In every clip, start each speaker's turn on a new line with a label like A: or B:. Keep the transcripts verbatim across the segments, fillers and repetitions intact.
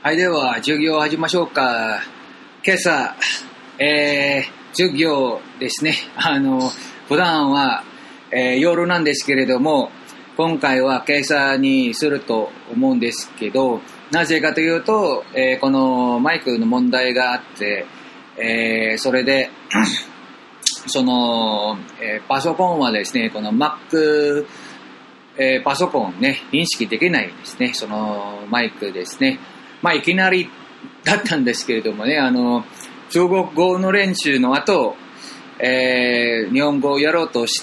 A: はい、では授業始めましょうか。今朝、えー、授業ですね。あの普段は、えー、夜なんですけれども、今回は今朝にすると思うんですけど、なぜかというと、えー、このマイクの問題があって、えー、それでその、えー、パソコンはですね、この Mac、えー、パソコンね認識できないですね。そのマイクですね。まあいきなりだったんですけれどもね、あの中国語の練習の後、えー、日本語をやろうとして、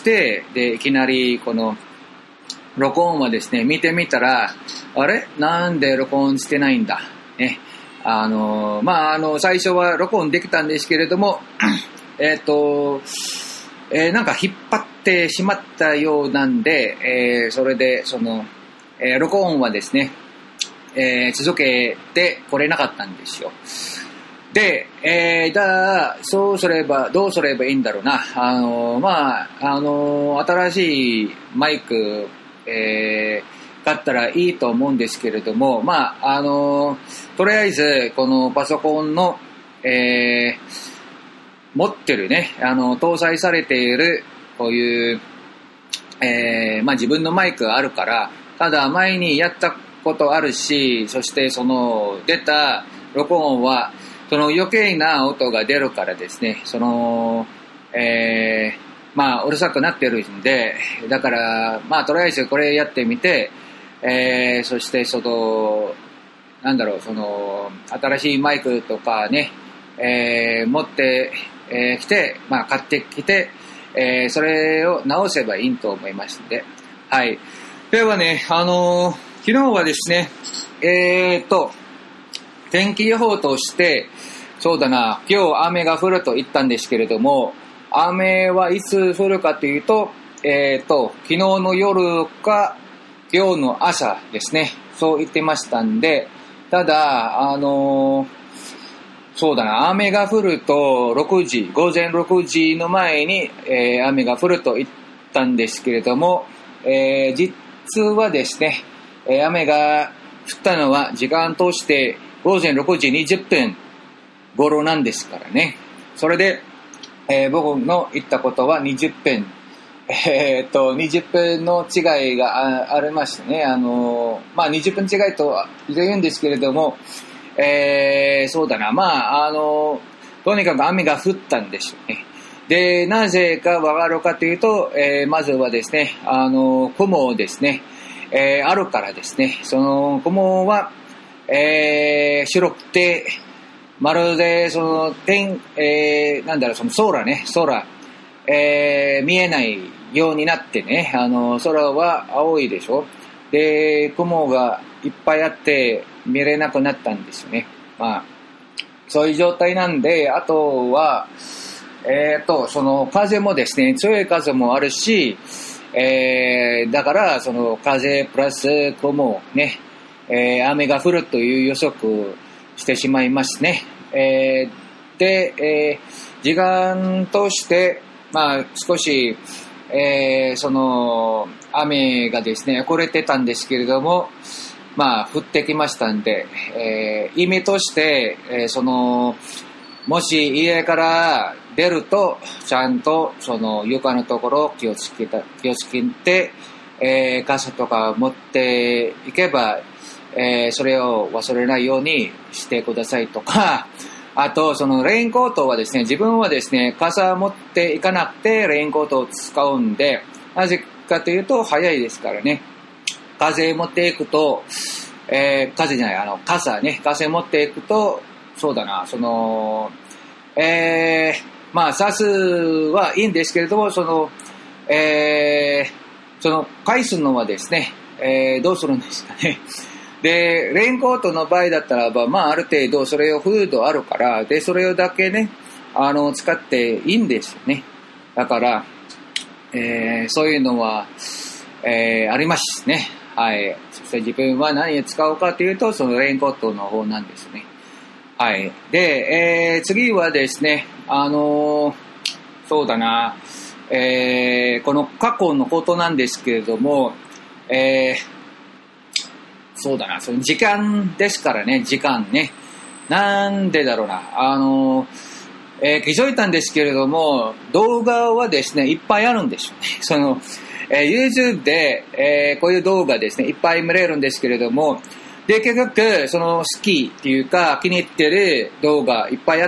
A: でいきなりこの録音はですね見てみたら、あれなんで録音してないんだね。あのまああの最初は録音できたんですけれどもえっと、えー、なんか引っ張ってしまったようなんで、えー、それでその、えー、録音はですね、えー、続けてこれなかったんですよ。で、えー、だそうすればどうすればいいんだろうな。あのまああの新しいマイク、えー、買ったらいいと思うんですけれども、まああのとりあえずこのパソコンの、えー、持ってるね、あの搭載されているこういう、えー、まあ自分のマイクがあるから、ただ前にやったことあるし、そしてその出た録音はその余計な音が出るからですね、その、えー、まあうるさくなってるんで、だからまあとりあえずこれやってみて、えー、そしてそのなんだろう、その新しいマイクとかね、えー、持ってき、えー、て、まあ買ってきて、えー、それを直せばいいと思いますので、はい。ではね、あのー昨日はですね、えーっと、天気予報として、そうだな、今日雨が降ると言ったんですけれども、雨はいつ降るかというと、えーっと、昨日の夜か今日の朝ですね、そう言ってましたんで、ただ、あのー、そうだな、雨が降るとろくじ、午前ろくじの前に、えー、雨が降ると言ったんですけれども、えー、実はですね、雨が降ったのは時間として午前ろくじにじゅっぷん頃なんですからね。それで、えー、僕の言ったことはにじゅっぷん、えー、っとにじゅっぷんの違いが あ, ありましてね、あのー、まあにじゅっぷん違いと言うんですけれども、えー、そうだな、まああのー、とにかく雨が降ったんですよね。で、なぜかわかるかというと、えー、まずはですね、あのー、雲ですね。えー、あるからですね、その雲は、えー、白くてまるでその天、えー、なんだろう、その空ね、空、えー、見えないようになってね、あの空は青いでしょ。で、雲がいっぱいあって見れなくなったんですよね。まあそういう状態なんで、あとはえーとその風もですね、強い風もあるし、えー、だからその風プラス雲ね、えー、雨が降るという予測してしまいますね。えー、で、えー、時間としてまあ少し、えー、その雨がですね遅れてたんですけれども、まあ降ってきましたんで、えー、意味として、えー、そのもし家から出るとちゃんとその床のところを気をつけた気をつけて、えー、傘とか持っていけば、えー、それを忘れないようにしてくださいとか、あとそのレインコートはですね、自分はですね傘持っていかなくてレインコートを使うんで、なぜかというと早いですからね。風持っていくと、えー、風じゃないあの傘ね、傘持っていくと、そうだな、そのえー、まあ差すはいいんですけれども、そのえー、その返すのはですね、えー、どうするんですかね。で、レインコートの場合だったらば、まあある程度それをフードあるから、でそれをだけね、あの使っていいんですよね。だから、えー、そういうのは、えー、ありますね。はい。そして自分は何を使うかというと、そのレインコートの方なんですね。はい。で、えー、次はですね、あのー、そうだな、えー、この過去のことなんですけれども、えー、 そうだな、その時間ですからね、時間ね。なんでだろうな、あの、えー、気づいたんですけれども、動画はですね、いっぱいあるんですよね。その、えー、YouTube で、えー、こういう動画ですね、いっぱい見れるんですけれども、で、結局、その好きっていうか、気に入ってる動画いっぱいあって、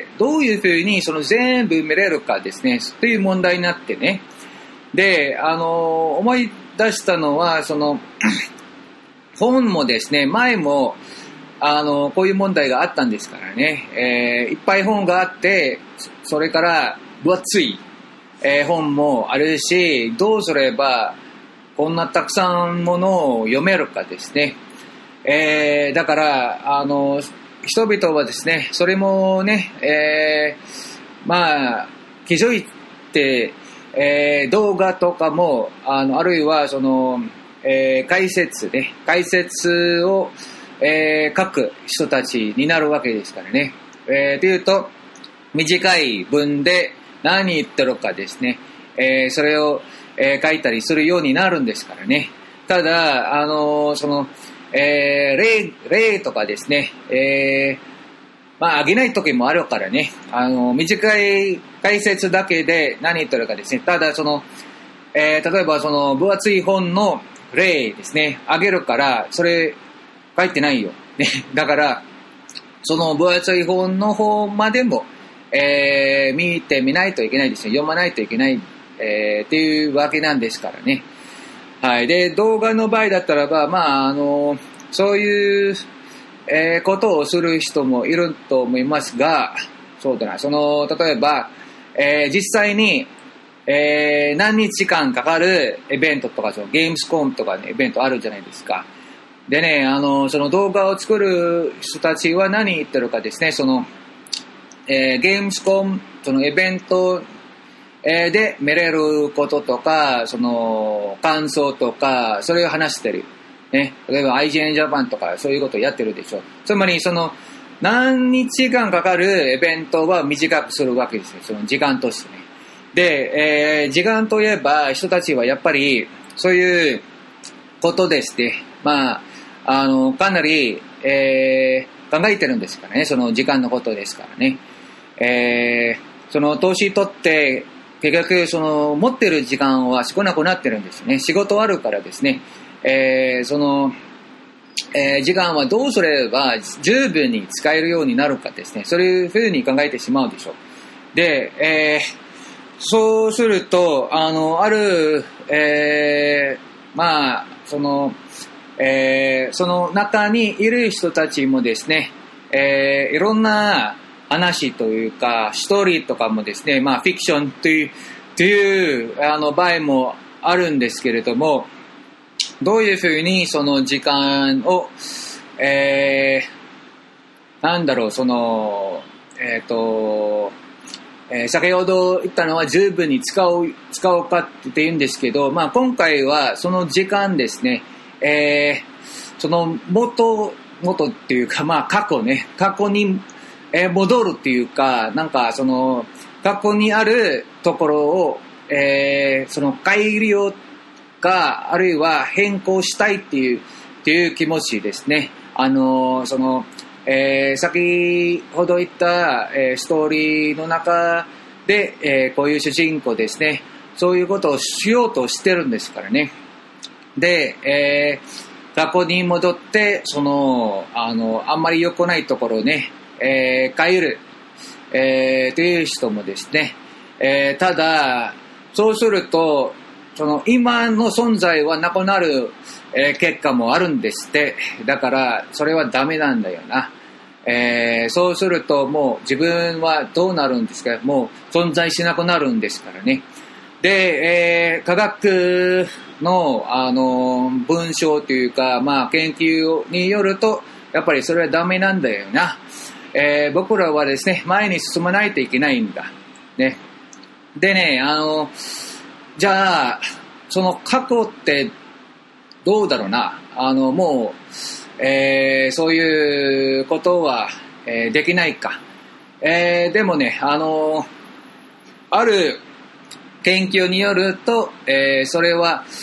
A: どういうふうにその全部見れるかですね、という問題になってね。で、あの、思い出したのは、その、本もですね、前も、あの、こういう問題があったんですからね、えー、いっぱい本があって、それから分厚い、えー、本もあるし、どうすればこんなたくさんものを読めるかですね。えー、だから、あの、人々はですね、それもね、えー、まあ、気づいて、えー、動画とかも、あの、あるいはその、えー、解説ね、解説を、えー、書く人たちになるわけですからね。えー、というと、短い文で何言ってるかですね、えー、それを、えー、書いたりするようになるんですからね。ただ、あのー、その、えー、例、例とかですね、えー、まあ、あげない時もあるからね、あのー、短い解説だけで何言ってるかですね、ただその、えー、例えばその分厚い本の例ですね、あげるから、それ、書いてないよ。ね。だから、その分厚い本の方までも、えー、見てみないといけないですね。読まないといけない、えー、っていうわけなんですからね。はい。で、動画の場合だったらば、まあ、あの、そういう、えー、ことをする人もいると思いますが、そうだな、その、例えば、えー、実際に、えー、何日間かかるイベントとか、そのゲームスコンとかね、イベントあるじゃないですか。でね、あの、その動画を作る人たちは何言ってるかですね、その、えー、ゲームスコン、そのイベント、えー、で見れることとか、その、感想とか、それを話してる。ね。例えば アイジーエヌ ジャパンとか、そういうことをやってるでしょ。つまり、その、何日間かかるイベントは短くするわけですよ。その時間としてね。で、えー、時間といえば、人たちはやっぱり、そういうことですね。まあ、あの、かなり、えー、考えてるんですからね。その時間のことですからね。えー、その投資取って、結局、その、持ってる時間は少なくなってるんですよね。仕事あるからですね。えー、その、えー、時間はどうすれば十分に使えるようになるかですね。そういうふうに考えてしまうでしょう。で、えー、そうすると、あの、ある、えー、まあ、その、えー、その中にいる人たちもですね、えー、いろんな話というかストーリーとかもですね、まあフィクションという、というあの場合もあるんですけれども、どういうふうにその時間を、えー、なんだろう、その、えっと、えー、先ほど言ったのは十分に使う、使おうかって言うんですけど、まあ今回はその時間ですね、えー、その元、元っていうか、まあ過去ね、過去に、えー、戻るっていうか、なんかその過去にあるところを、えー、その改良か、あるいは変更したいっていう、っていう気持ちですね。あの、その、えー、先ほど言った、えー、ストーリーの中で、えー、こういう主人公ですね、そういうことをしようとしてるんですからね。で、えー、過去に戻って、その、あの、あんまり良くないところをね、えー、変える、えー、という人もですね、えー、ただ、そうすると、その、今の存在はなくなる、えー、結果もあるんですって。だから、それはダメなんだよな。えー、そうすると、もう自分はどうなるんですか？もう存在しなくなるんですからね。で、えー、科学の、あの、文章というか、まあ、研究によると、やっぱりそれはダメなんだよな。えー、僕らはですね、前に進まないといけないんだ。ね。でね、あの、じゃあ、その過去ってどうだろうな。あの、もう、えー、そういうことは、えー、できないか。えー、でもね、あの、ある研究によると、えー、それは、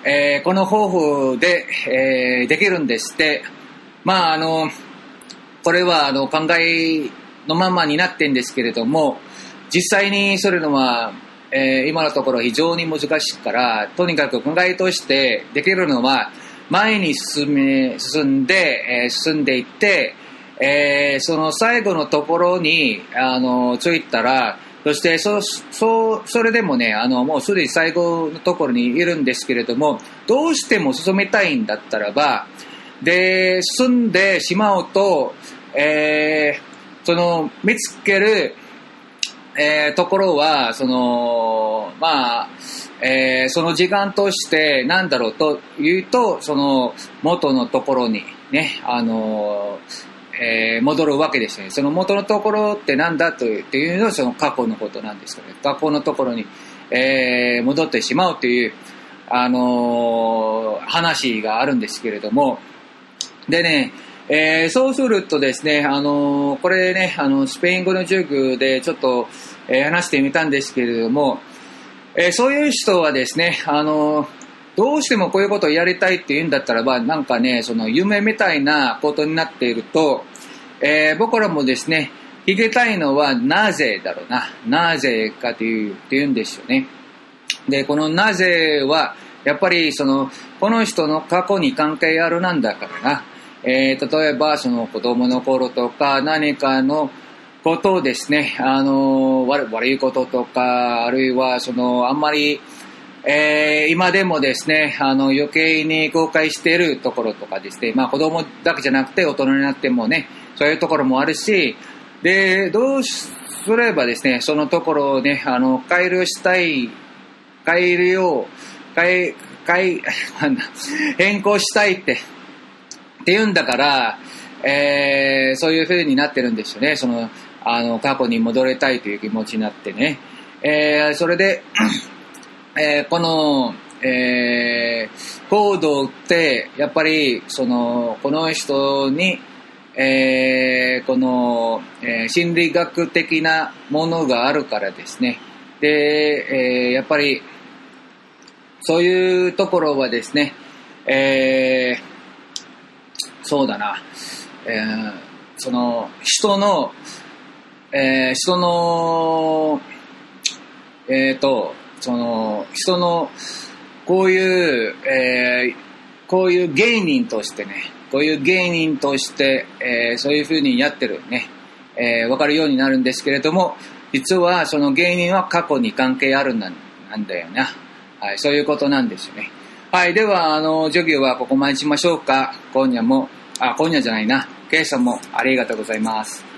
A: えー、この方法で、えー、できるんですって。まあ、あの、これはあの考えのままになってんですけれども、実際にそれのは、えー、今のところ非常に難しいから、とにかく考えとしてできるのは、前に進め、進んで、えー、進んでいって、えー、その最後のところに、あの、着いたら、そして、そ、そ、それでもね、あの、もうすでに最後のところにいるんですけれども、どうしても進めたいんだったらば、で、進んでしまうと、えー、その、見つける、えー、ところは、その、まあ、えー、その時間として、なんだろうというと、その、元のところに、ね、あの、えー、戻るわけですね。その元のところってなんだという、っていうのは、その過去のことなんですけどね。過去のところに、えー、戻ってしまうという、あのー、話があるんですけれども、でね、えー、そうするとですね、あのー、これね、あの、スペイン語の授業でちょっと、えー、話してみたんですけれども、えー、そういう人はですね、あのー、どうしてもこういうことをやりたいって言うんだったらば、なんかね、その夢みたいなことになっていると、えー、僕らもですね、聞きたいのはなぜだろうな、なぜかという、って言うんですよね。で、このなぜは、やっぱりその、この人の過去に関係あるなんだからな。えー、例えばその子供の頃とか何かのことをですね、あの悪、悪いこととか、あるいはそのあんまり、えー、今でもですね、あの余計に後悔しているところとかですね、まあ子供だけじゃなくて大人になってもね、そういうところもあるし、で、どうすればですね、そのところをね、あの改良したい、改良、改、改、変更したいって、って言うんだから、えー、そういう風になってるんですよね。その、あの、過去に戻りたいという気持ちになってね。えー、それで、えー、この、えー、行動って、やっぱり、その、この人に、えー、この、えー、心理学的なものがあるからですね。で、えー、やっぱり、そういうところはですね、えー、そうだな、えー、その人の、えー、人の、えーと、その人のこういう、えー、こういう芸人としてね、こういう芸人として、えー、そういう風にやってるね、えー、分かるようになるんですけれども、実はその芸人は過去に関係あるんだ、なんだよな。はい、そういうことなんですよね。はい、では、あの、授業はここまでしましょうか。今夜も、あ、今夜じゃないな。今朝もありがとうございます。